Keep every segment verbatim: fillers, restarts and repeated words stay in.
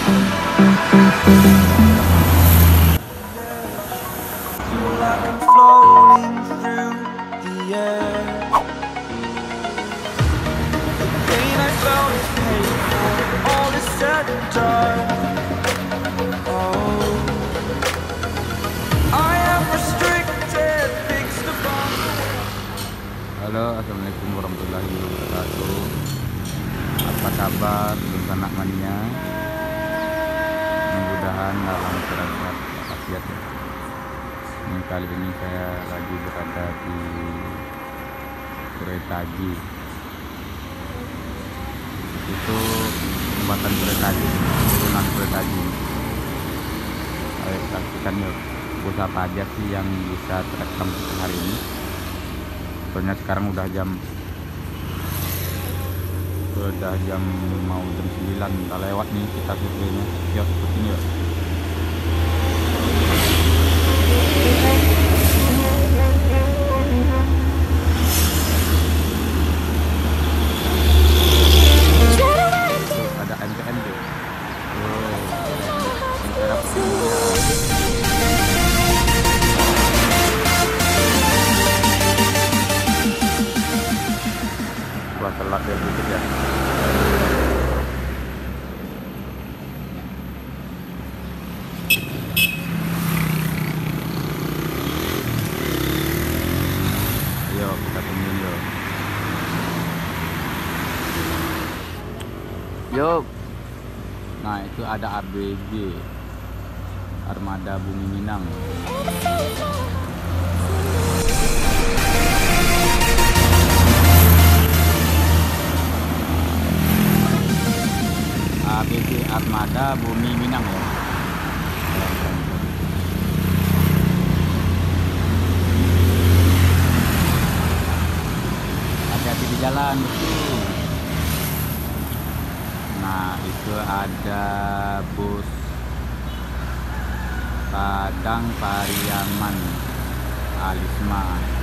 like I'm floating through the air. The pain I felt is paid for, all is said and done. Oh, I am restricted, fixed upon. Halo, assalamualaikum warahmatullahi wabarakatuh. Apa kabar anak mania? Mudah-mudahan dalam keadaan walafiat ya. Ini kali ini saya lagi berada di Kuretaji. Itu jembatan Kuretaji, turunan Kuretaji. Ayo saksikan yuk, bus apa aja sih yang bisa terekam hari ini. Soalnya sekarang udah jam udah jam mau jam sembilan, udah lewat nih kita surveinya. Yuk ikutin yuk. Ada M T N tuh. Gua telat ya dikit ya. Ayo kita tungguin yuk. Yuk. Nah itu ada A B G, Armada Bumi Minang. A B G Armada Bumi Minang ya. Hati-hati di jalan betul. Nah itu ada bus Padang Pariaman Alisma.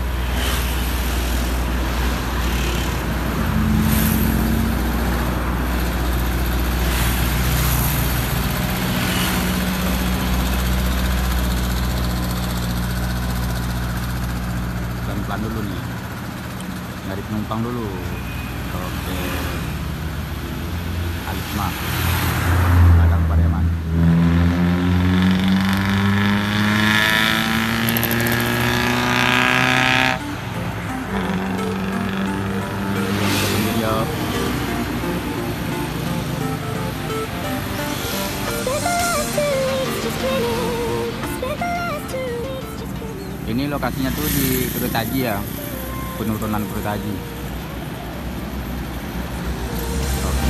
Pelan-pelan dulu nih, nyari penumpang dulu. Oke, Alisma Padang Pariaman. Ini lokasinya tuh di Kuretaji ya, penurunan Kuretaji. Oke.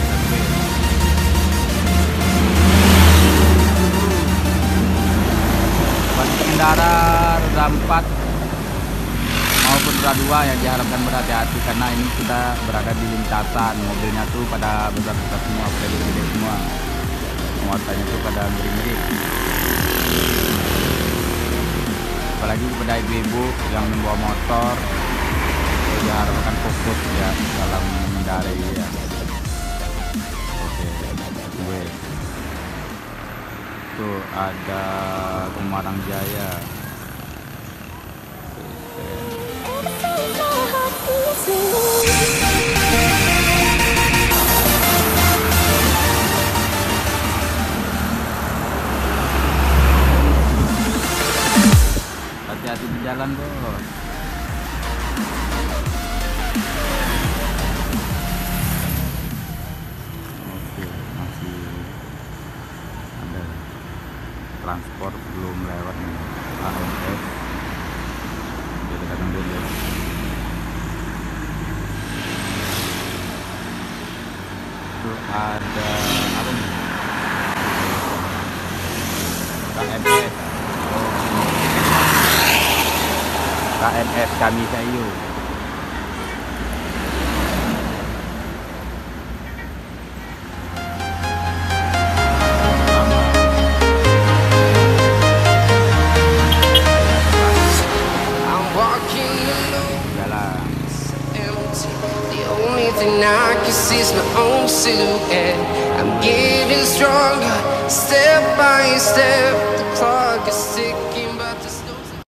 Bagi pengendara roda empat maupun roda dua yang diharapkan berhati-hati karena ini sudah berada di lintasan. Mobilnya tuh pada besar-besar semua, pada gede-gede semua. Muatannya tuh pada ngeri-ngeri. Apalagi kepada ibu-ibu yang membawa motor, diharapkan fokus ya dalam mengendarai ya. Oke, gue tuh ada Semarang Jaya. Hati-hati di jalan bos. Oke, masih ada transport belum lewat nih. A M S. Jadi kita tunggu ya. Itu ada apa nih? K M S. K M S Kami Sayu. The only thing I can see is my own silhouette. I'm getting strong. stronger. Step by step, the clock is ticking.